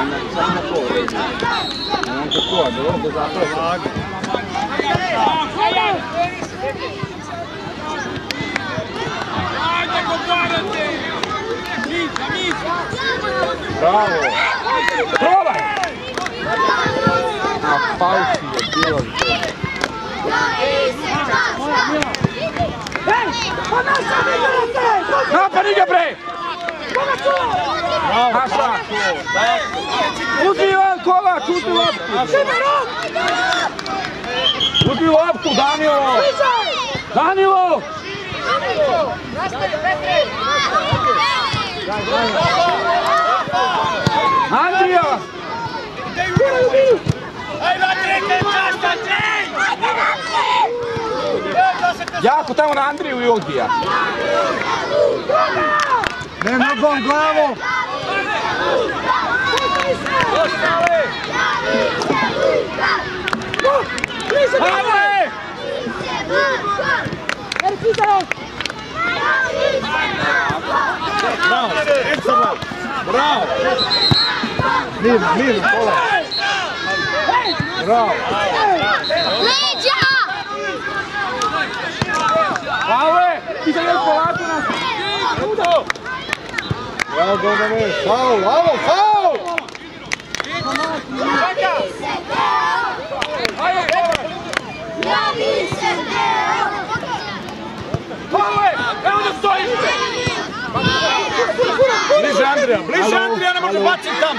Samo na to reći. Nemam kako, da ovdje zapravo. Bravo! Probaj! A pauci je bilo. Napad iga bre! Naša! Uzmi Ivan Kovač, uzmi loptu! Uzmi loptu, Danilo! Danilo! Andrija! Jako tamo na Andriju i odbija. Ne nogom, glavom! Hajde! Bravo! Bravo! Mirno, kola! Bravo! Leđa! Pavle, ti se još polako nas! Bravo, Donovan, faul, alo, faul! Pavle, evo da stojiš! Bliže Andrija, ne može baciti tamo!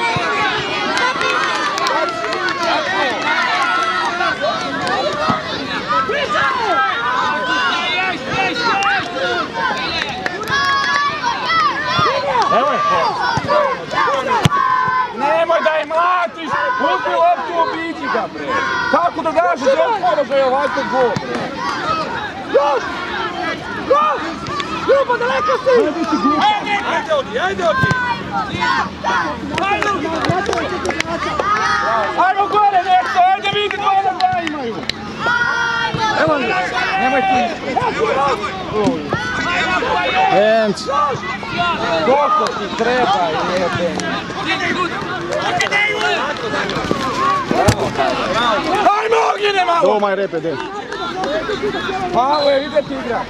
Nemoj da je mlatiš, uzmi loptu, obiđi ga bre. Kako da daš iz ovog položaja ovako gol bre? Još! Još! Ljubo, daleko si! Ajde odi, ajde odi! Ajmo gore nešto, ajde vidi dvoje da dva imaju! Evo li, nemoj ti! Enc! Koliko ti treba jebe! Ajmo Ognjene malo! Domaj repe, de. Pavle, ide ti igrać!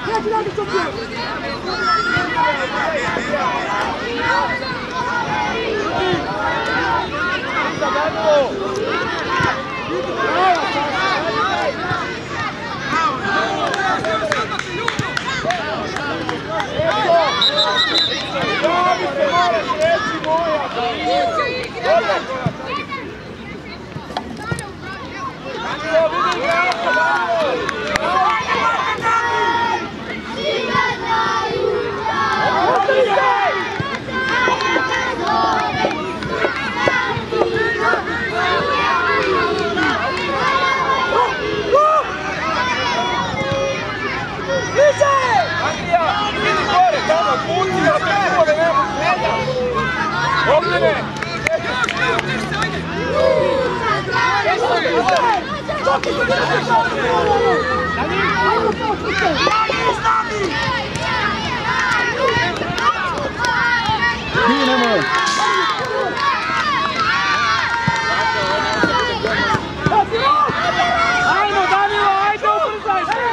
Ajmo Danilo, ajde ubrzaj se!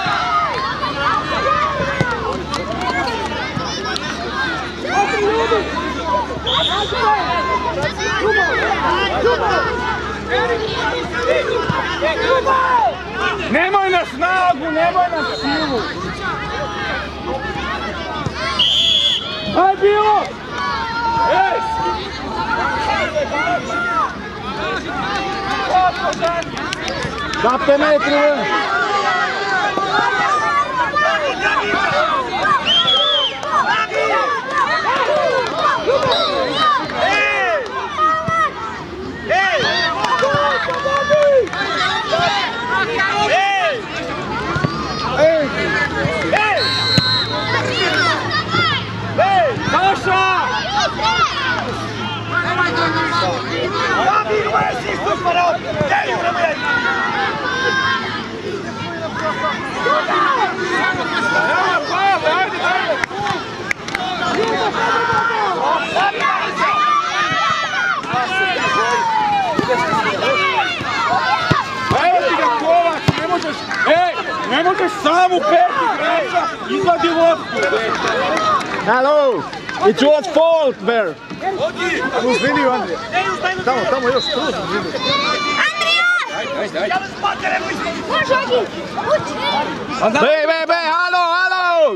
Nemoj na snagu, nemoj na silu! Aj bilo! Ej! Zapte metri, ven! Izvadi loptu! Hello! It was fault there! Tu vidio, Andrija! Tamo još, tu sam vidio! Andrija! Može, Ogi! Uči! Be, halo!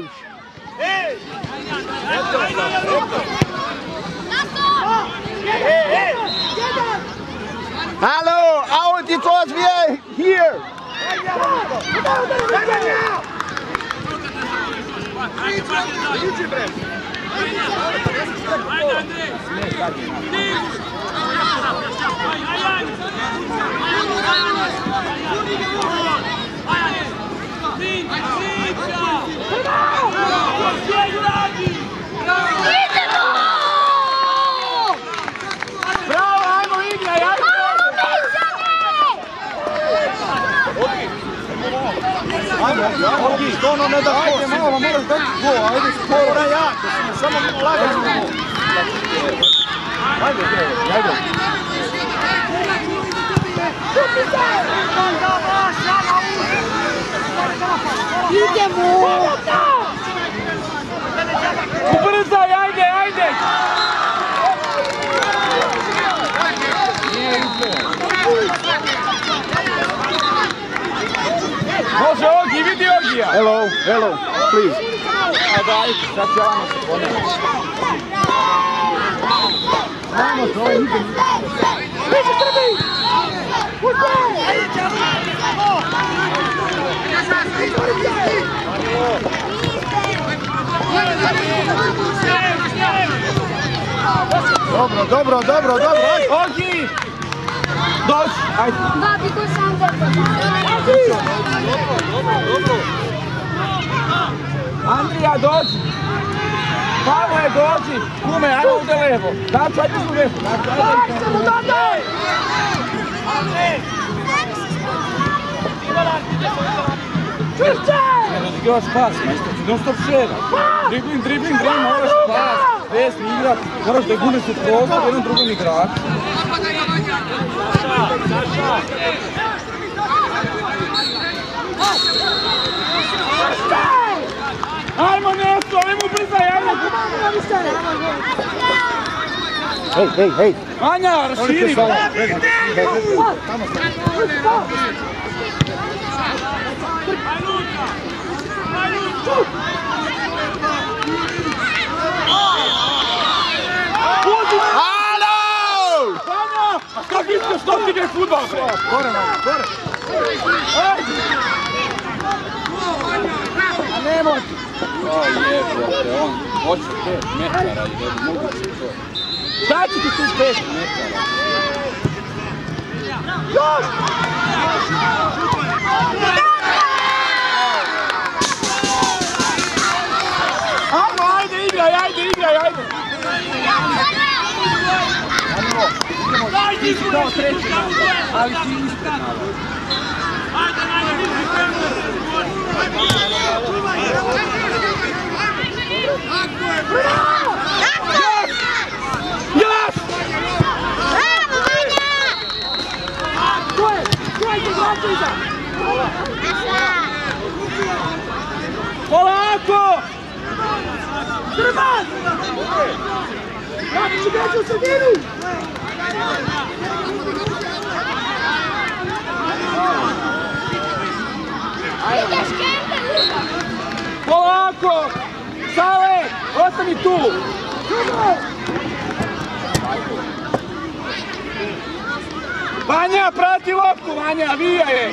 Hello! Out, it was here! Bravo, ajmo igraj, ajmo! Ogi, što ono ne da ajde malo, moraš dati gol, ajde skoro. Ora jako, samo lagano gol. Ajde. Idemo! Ubrzaj, ajde! Može Ogi, vidi Ogija! Hello, please. Daj, sad će vama se ponavljati. Vamos, ovo ide. Biće Srbi! Dobro, ajde. Ogi! Dođi, ajde! Babi, ko sam Dobro. Andrija, dođi! Pavle, dođi! Kume, ajmo ovdje levo! Daću, ajde su levo! Igraš pas, majstor, ti non stop šera! Dribling, moraš pas! Desni igrat, moraš da gune su prostor jednom drugom igraču! Ajmo Nesto, ajmo brzo, Hej. Vanja, raširi! Halo! Vanja! Kako mislite što ti igraj futbal, bre? Gore. A nemoj! O jebote, on hoće 5 metara i da bi mogu se to. Šta će ti tu 5 metara? Još! Ajde, igraj! Ti si kao treći, ali ti ispred malo. Još! Bravo, Vanja! Polako! Drman! Kako ću gaći u sredinu? Ideš Kempe! Polako! Sale! Ostani tu! Vanja, prati loptu, Vanja, vija je!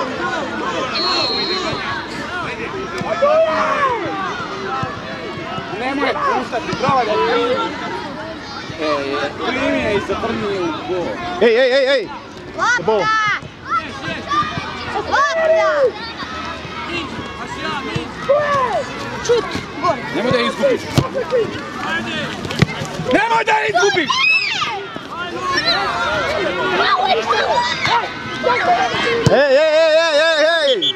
Nemoj puštati, prava da primi je i zatrnije u gol. Ej! Lopta! Čut! Gore! Nemoj da izgubiš! Nemoj da izgubiš! Ej!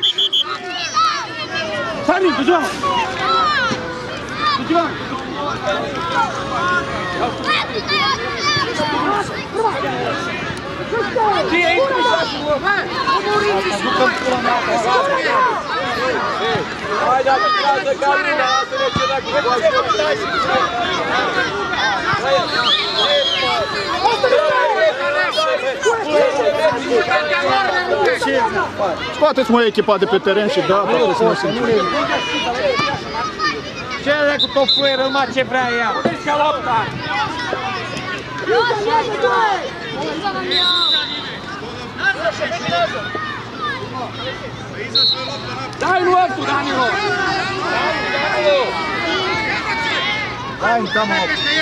Sani, dođi vam! Dođi vam! Ti je iskri Saši Lop. Ajde, ako treba za Galina, ja se neće da Scoateți mă echipa de pe teren și da, poate să mă simt. Ce are cu tot fluierul, mă, ce vrea ea? Udiska lopta! Daj loptu, Danilo! Daj im tamo.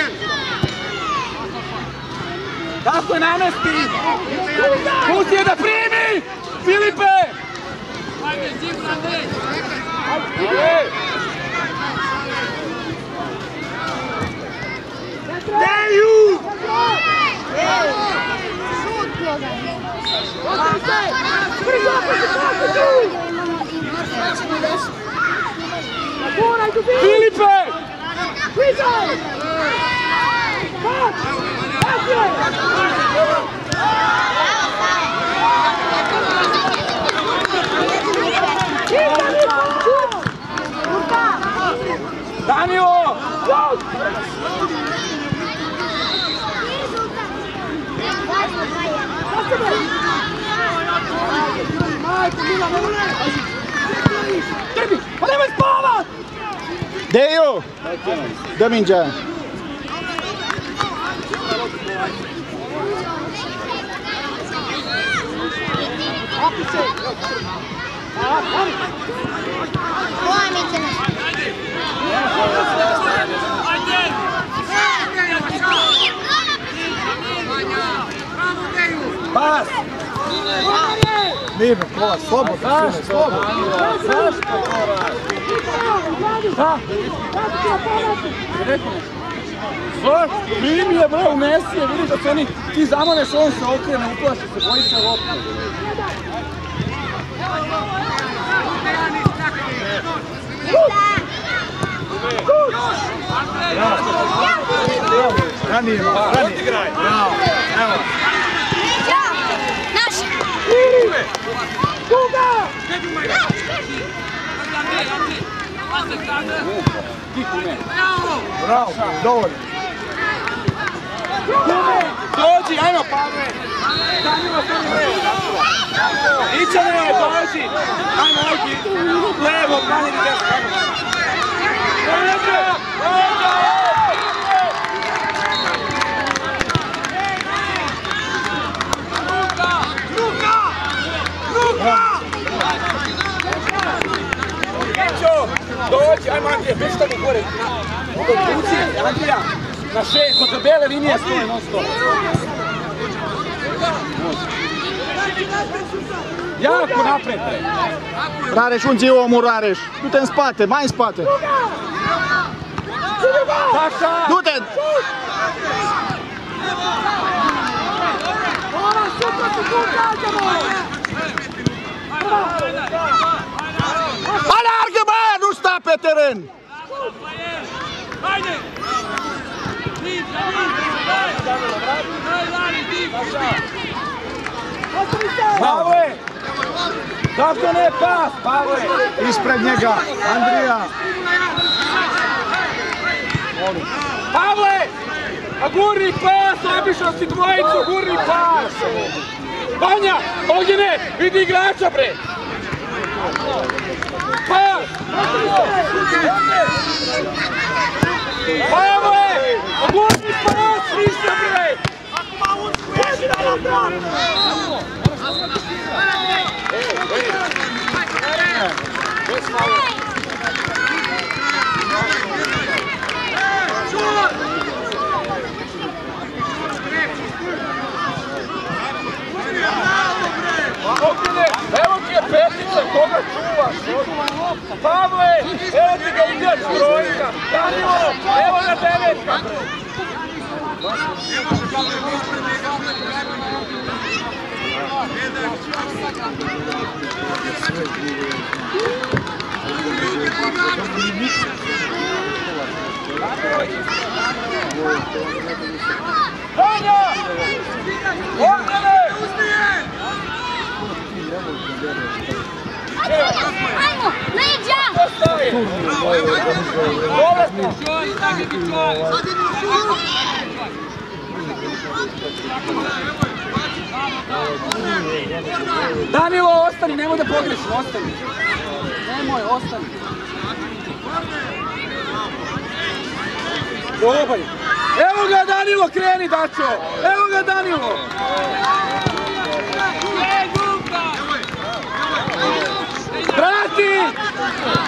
Tako je namesti! Pusti je da primi! Filipe! Deju! Filipe! Danilo! Tebi, pa nemoj spavat! Deju! Dă mingea. Pas! Mirno, kola, slobodno, slobodno. Zašto moraš? Da? Zašto? Primi je bre, unesi je, vidiš da se oni, ti zamoneš, on se okrene, uplaši se, boji se lopta. Ranije, ranije. Bravo, evo. Bravo, dovoljno. Dođi, ajmo Pavle. Danilo, to mi levo. Ičane, dođi. Ajmo, ajde. Levo, brani na desno. Dođi, ajmo Andrija, beži tamo gore. Uci, Andrija, na 6, od bele linije stoje non stop. Jako napred, bre. Rareș, unde e omul Rareș? Du-te în spate, mai în spate. Saša! Du-te! Aleargă, bă! Nu sta pe teren! Hajde! Pavle! Zašto ne pas, Pavle? Ispred njega, Andrija. Pavle! A gurni pas, obišao si dvojicu, gurni pas! Vanja, Ognjene, vidi igrača, bre! Pas! Pavle! A gurni pas, više, bre! Evo ti je petica, koga čuvaš? Pavle, evo ti ga igrač brojka. Danilo, evo ga devetka. Vanja! Ognjene! Danilo, ostani, nemoj da pogreši, ostani. Nemoj, ostani. Probaj. Evo ga Danilo, kreni Dačo. Evo ga Danilo. Prati!